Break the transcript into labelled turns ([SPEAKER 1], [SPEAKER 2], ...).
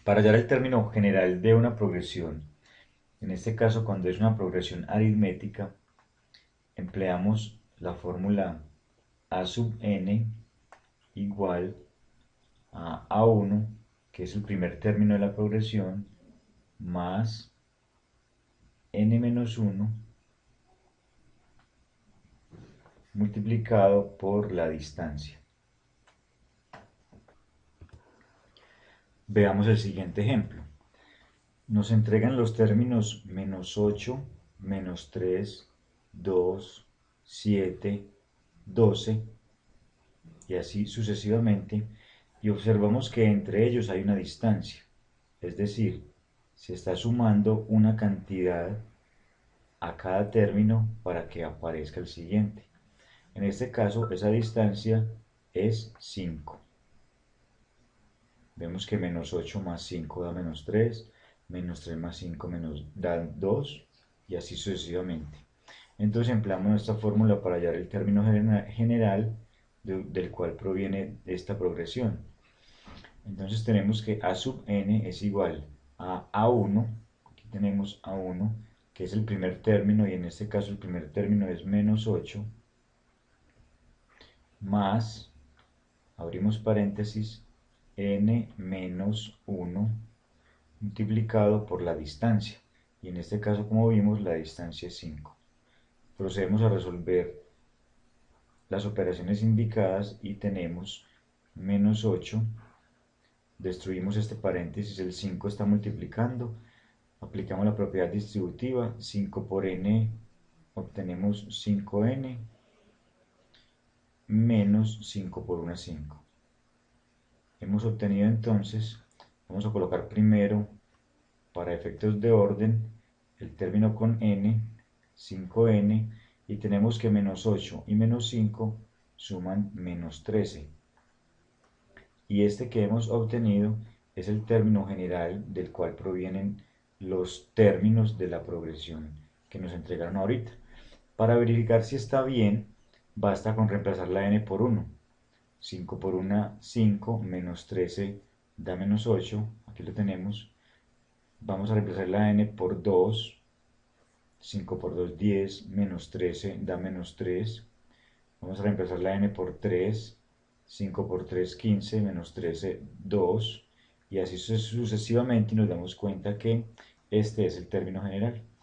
[SPEAKER 1] Para hallar el término general de una progresión, en este caso cuando es una progresión aritmética, empleamos la fórmula a sub n igual a a1, que es el primer término de la progresión, más n menos 1 multiplicado por la distancia. Veamos el siguiente ejemplo. Nos entregan los términos menos 8, menos 3, 2, 7, 12 y así sucesivamente, y observamos que entre ellos hay una distancia, es decir, se está sumando una cantidad a cada término para que aparezca el siguiente. En este caso, esa distancia es 5. Vemos que menos 8 más 5 da menos 3, menos 3 más 5 da 2, y así sucesivamente. Entonces empleamos nuestra fórmula para hallar el término general del cual proviene esta progresión. Entonces tenemos que a sub n es igual a a1, aquí tenemos a1, que es el primer término, y en este caso el primer término es menos 8, más, abrimos paréntesis, n menos 1 multiplicado por la distancia, y en este caso, como vimos, la distancia es 5. Procedemos a resolver las operaciones indicadas y tenemos menos 8, destruimos este paréntesis, el 5 está multiplicando, aplicamos la propiedad distributiva, 5 por n, obtenemos 5n, menos 5 por 1 es 5. Hemos obtenido entonces, vamos a colocar primero, para efectos de orden, el término con n, 5n, y tenemos que menos 8 y menos 5 suman menos 13. Y este que hemos obtenido es el término general del cual provienen los términos de la progresión que nos entregaron ahorita. Para verificar si está bien, basta con reemplazar la n por 1. 5 por 1, 5, menos 13 da menos 8, aquí lo tenemos. Vamos a reemplazar la n por 2, 5 por 2, 10, menos 13 da menos 3. Vamos a reemplazar la n por 3, 5 por 3, 15, menos 13, 2, y así sucesivamente, y nos damos cuenta que este es el término general.